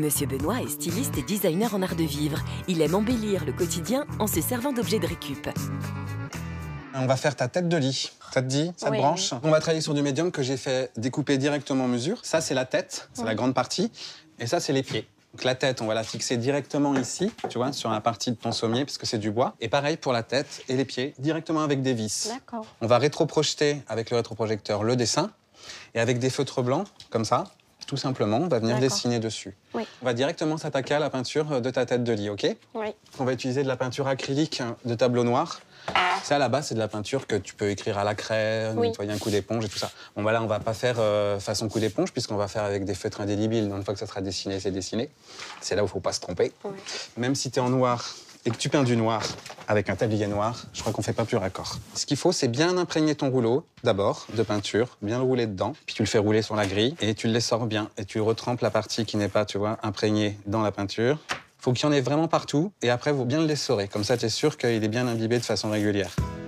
Monsieur Benoît est styliste et designer en art de vivre. Il aime embellir le quotidien en se servant d'objets de récup. On va faire ta tête de lit. Ça te dit? Ça te branche? On va travailler sur du médium que j'ai fait découper directement en mesure. Ça, c'est la tête, c'est la grande partie. Et ça, c'est les pieds. Donc la tête, on va la fixer directement ici, tu vois, sur la partie de ton sommier, parce que c'est du bois. Et pareil pour la tête et les pieds, directement avec des vis. D'accord. On va rétroprojeter avec le rétroprojecteur le dessin. Et avec des feutres blancs, comme ça, tout simplement, on va venir dessiner dessus. Oui. On va directement s'attaquer à la peinture de ta tête de lit, OK? Oui. On va utiliser de la peinture acrylique de tableau noir. Ça, à la base, c'est de la peinture que tu peux écrire à la craie, nettoyer un coup d'éponge et tout ça. Bon, bah là, on va pas faire façon coup d'éponge, puisqu'on va faire avec des feutres indélébiles. Donc, une fois que ça sera dessiné, c'est dessiné. C'est là où il faut pas se tromper. Oui. Même si tu es en noir et que tu peins du noir avec un tablier noir, je crois qu'on fait pas plus raccord. Ce qu'il faut, c'est bien imprégner ton rouleau, d'abord, de peinture, bien le rouler dedans, puis tu le fais rouler sur la grille et tu le sors bien. Et tu retrempes la partie qui n'est pas, tu vois, imprégnée dans la peinture. Faut qu'il y en ait vraiment partout, et après, il faut bien le l'essorer. Comme ça, tu es sûr qu'il est bien imbibé de façon régulière.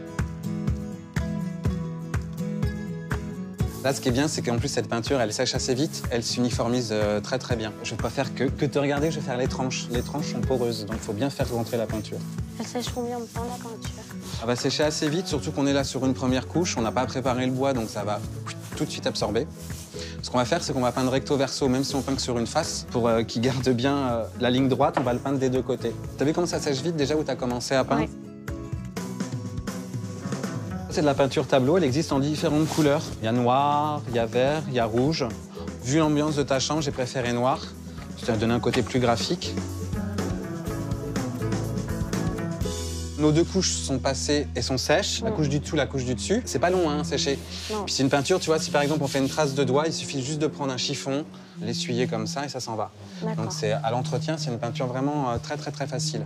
Là, ce qui est bien, c'est qu'en plus, cette peinture, elle sèche assez vite, elle s'uniformise très très bien. Je ne vais pas faire que te regarder, je vais faire les tranches. Les tranches sont poreuses, donc il faut bien faire rentrer la peinture. Elle sèche combien de temps, la peinture? Ça va sécher assez vite, surtout qu'on est là sur une première couche. On n'a pas préparé le bois, donc ça va tout de suite absorber. Ce qu'on va faire, c'est qu'on va peindre recto verso, même si on peint que sur une face, pour qu'il garde bien la ligne droite, on va le peindre des deux côtés. T'as vu comment ça sèche vite déjà où t'as commencé à peindre? C'est de la peinture tableau, elle existe en différentes couleurs. Il y a noir, il y a vert, il y a rouge. Vu l'ambiance de ta chambre, j'ai préféré noir. Je t'ai donné un côté plus graphique. Nos deux couches sont passées et sont sèches. La couche du dessous, la couche du dessus. C'est pas long hein, à sécher. Non. Puis c'est une peinture, tu vois, si par exemple on fait une trace de doigt, il suffit juste de prendre un chiffon, l'essuyer comme ça et ça s'en va. Donc c'est à l'entretien, c'est une peinture vraiment très très très facile.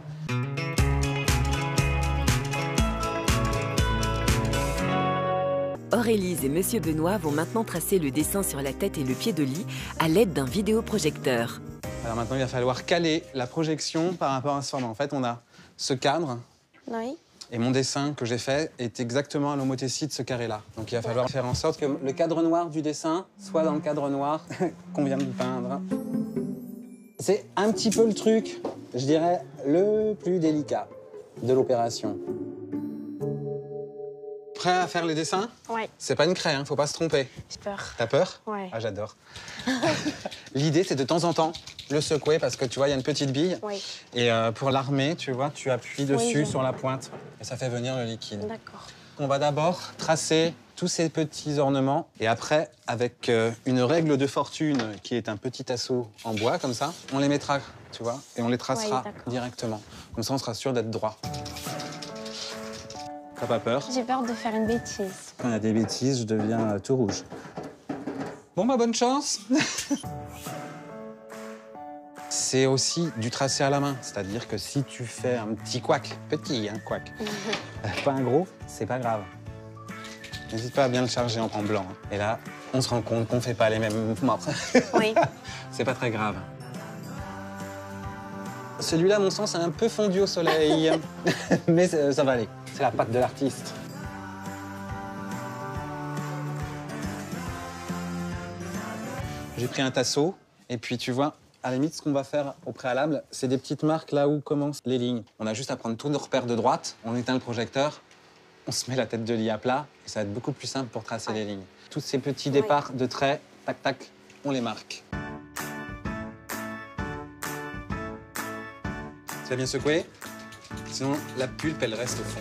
Aurélise et Monsieur Benoît vont maintenant tracer le dessin sur la tête et le pied de lit à l'aide d'un vidéoprojecteur. Alors maintenant, il va falloir caler la projection par rapport à ce format. En fait, on a ce cadre. Oui. Et mon dessin que j'ai fait est exactement à l'homothétie de ce carré-là. Donc il va falloir faire en sorte que le cadre noir du dessin soit dans le cadre noir qu'on vient de peindre. C'est un petit peu le truc, je dirais, le plus délicat de l'opération. Prêt à faire les dessins? Oui. C'est pas une craie, hein, faut pas se tromper. J'ai peur. T'as peur? Ouais. Ah, j'adore. L'idée, c'est de temps en temps le secouer parce que tu vois, il y a une petite bille. Oui. Et pour l'armer, tu vois, tu appuies dessus sur la pointe et ça fait venir le liquide. D'accord. On va d'abord tracer tous ces petits ornements et après, avec une règle de fortune qui est un petit assaut en bois comme ça, on les mettra, tu vois, et on les tracera directement. Comme ça, on sera sûr d'être droit. T'as pas peur? J'ai peur de faire une bêtise. Quand il y a des bêtises, je deviens tout rouge. Bon, bah, bonne chance. C'est aussi du tracé à la main. C'est-à-dire que si tu fais un petit couac, petit, hein, couac, pas un gros, c'est pas grave. N'hésite pas à bien le charger en blanc. Hein. Et là, on se rend compte qu'on fait pas les mêmes mouvements. Oui. C'est pas très grave. Celui-là, à mon sens, est un peu fondu au soleil. Mais ça va aller. C'est la patte de l'artiste. J'ai pris un tasseau, et puis tu vois, à la limite, ce qu'on va faire au préalable, c'est des petites marques là où commencent les lignes. On a juste à prendre tous nos repères de droite, on éteint le projecteur, on se met la tête de lit à plat, et ça va être beaucoup plus simple pour tracer les lignes. Tous ces petits départs de traits, tac, tac, on les marque. Tu vas bien secouer? Sinon, la pulpe, elle reste au fond.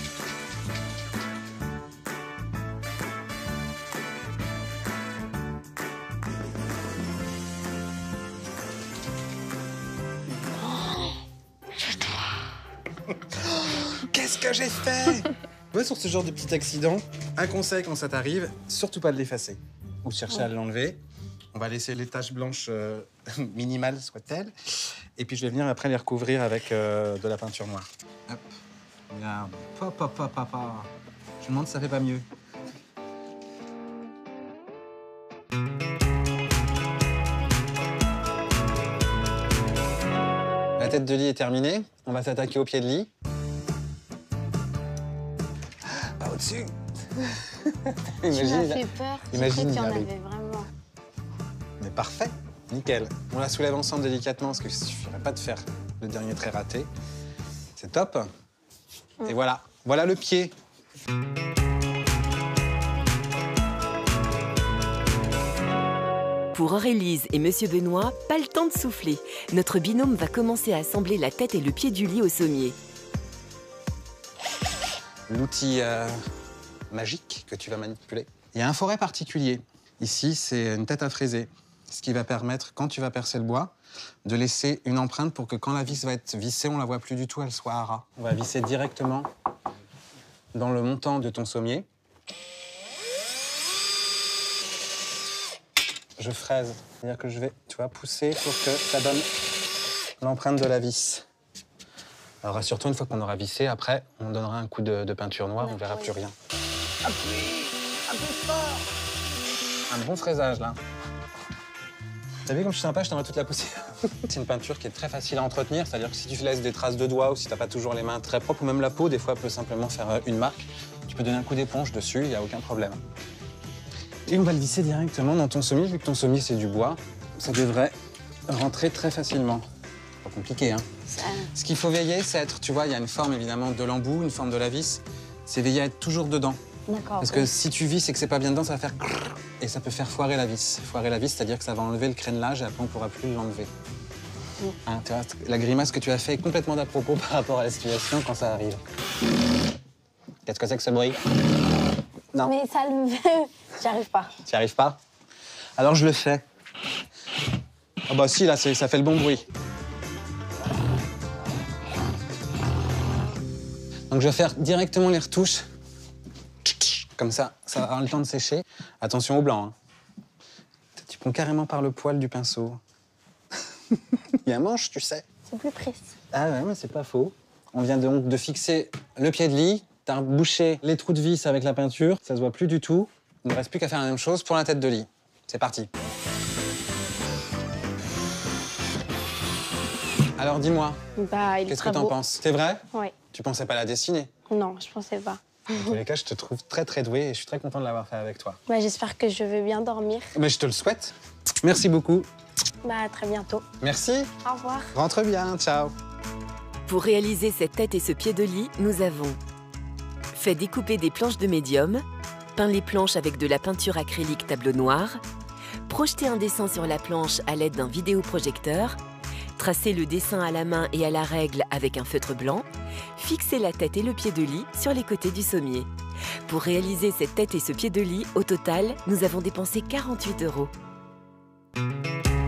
Qu'est-ce que j'ai fait? Ouais, sur ce genre de petit accident, un conseil quand ça t'arrive, surtout pas de l'effacer. Ou chercher à l'enlever. On va laisser les taches blanches minimales soient-elles. Et puis je vais venir après les recouvrir avec de la peinture noire. Hop, regarde. Hop, hop, hop, hop, hop. Je me demande si ça fait pas mieux. La tête de lit est terminée. On va s'attaquer au pied de lit. Pas au-dessus. Tu m'as fait peur. Imagine, J'ai cru qu'il y en il avait arrive. vraiment. Mais parfait. Nickel. On la soulève ensemble délicatement parce qu'il ne suffirait pas de faire le dernier trait raté. C'est top. Et voilà. Voilà le pied. Pour Aurélise et Monsieur Benoît, pas le temps de souffler. Notre binôme va commencer à assembler la tête et le pied du lit au sommier. L'outil magique que tu vas manipuler. Il y a un forêt particulier. Ici, c'est une tête à fraiser. Ce qui va permettre, quand tu vas percer le bois, de laisser une empreinte pour que quand la vis va être vissée, on ne la voit plus du tout, elle soit à ras. On va visser directement dans le montant de ton sommier. Je fraise, c'est-à-dire que je vais, tu vois, pousser pour que ça donne l'empreinte de la vis. Alors rassure-toi, une fois qu'on aura vissé, après, on donnera un coup de peinture noire, on ne verra plus rien. Appuie, un peu fort. Un bon fraisage, là. T'as vu comme je suis sympa, je t'envoie toute la poussière. C'est une peinture qui est très facile à entretenir, c'est-à-dire que si tu laisses des traces de doigts ou si t'as pas toujours les mains très propres, ou même la peau, des fois, peut simplement faire une marque. Tu peux donner un coup d'éponge dessus, il n'y a aucun problème. Et on va le visser directement dans ton sommier, vu que ton sommier, c'est du bois. Ça devrait rentrer très facilement. Pas compliqué, hein. Ce qu'il faut veiller, c'est être, tu vois, il y a une forme, évidemment, de l'embout, une forme de la vis. C'est veiller à être toujours dedans. D'accord. Parce que si tu visses et que c'est pas bien dedans, ça va faire et ça peut faire foirer la vis. Foirer la vis, c'est-à-dire que ça va enlever le crénelage et après on pourra plus l'enlever. Hein, tu vois, la grimace que tu as fait est complètement d'à propos par rapport à la situation quand ça arrive. Qu'est-ce que c'est que ce bruit? Non. Mais ça le... J'y arrive pas. Tu n'y arrives pas? Alors je le fais. Ah bah si, là, ça fait le bon bruit. Donc je vais faire directement les retouches. Comme ça va avoir le temps de sécher. Attention au blanc. Hein. Tu prends carrément par le poil du pinceau. Il y a un manche, tu sais. C'est plus précis. Ah ouais, mais c'est pas faux. On vient donc de fixer le pied de lit. T'as bouché les trous de vis avec la peinture. Ça se voit plus du tout. Il ne reste plus qu'à faire la même chose pour la tête de lit. C'est parti. Alors dis-moi, Bah, il est qu'est-ce que très t'en beau. penses? C'est vrai? Oui. Tu pensais pas la dessiner? Non, je pensais pas. Dans tous les cas, je te trouve très très doué et je suis très content de l'avoir fait avec toi. Bah, j'espère que je vais bien dormir. Mais je te le souhaite. Merci beaucoup. Bah, à très bientôt. Merci. Au revoir. Rentre bien. Ciao. Pour réaliser cette tête et ce pied de lit, nous avons fait découper des planches de médium, peint les planches avec de la peinture acrylique tableau noir, projeté un dessin sur la planche à l'aide d'un vidéoprojecteur, tracé le dessin à la main et à la règle avec un feutre blanc, fixé la tête et le pied de lit sur les côtés du sommier. Pour réaliser cette tête et ce pied de lit, au total, nous avons dépensé 48 €.